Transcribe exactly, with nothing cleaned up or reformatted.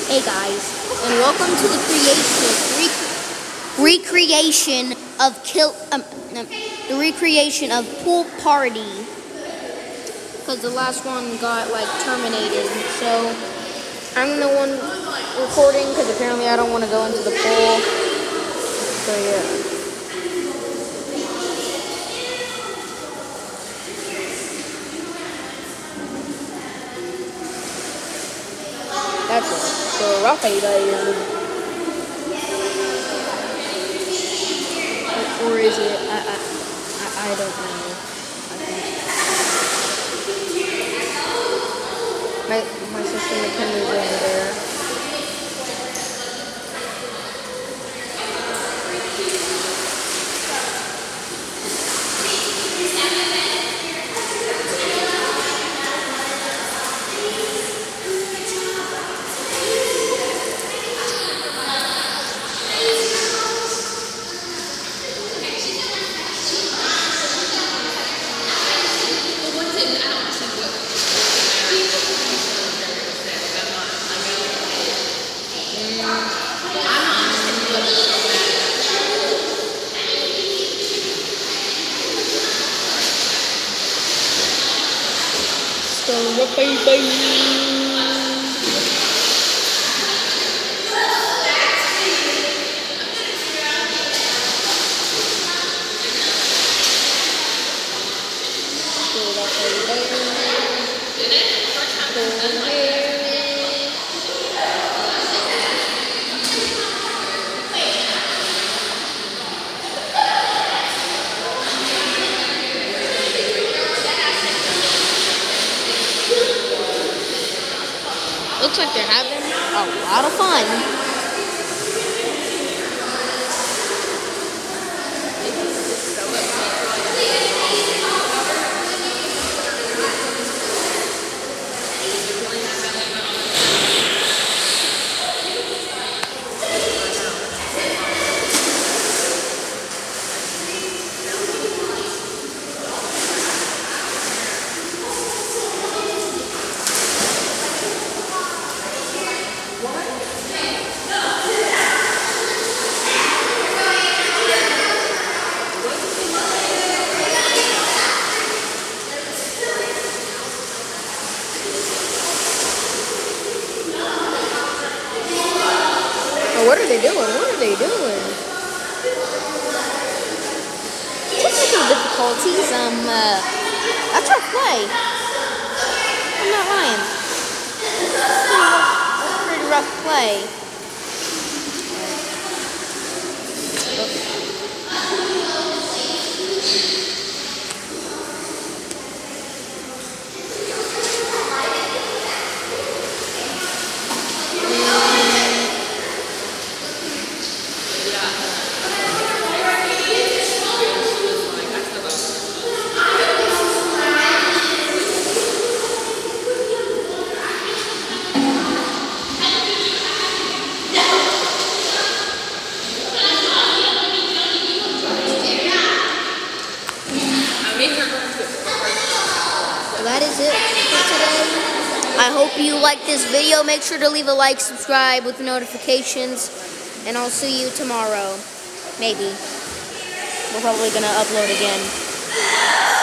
Hey guys, and welcome to the creation, rec recreation of kill, um, um, the recreation of Pool Party. Because the last one got like terminated, so I'm the one recording because apparently I don't want to go into the pool. So yeah. That's it. So Rafael, or is it? I I I, I don't know. I think my my sister McKinley's over there. So, baby. Looks like they're having a lot of fun. What are they doing? What are they doing? Technical difficulties. Um, uh, that's our play. I'm not lying. That's a rough, pretty rough play. That is it for today. I hope you like this video. Make sure to leave a like, subscribe with notifications, and I'll see you tomorrow. Maybe. We're probably going to upload again.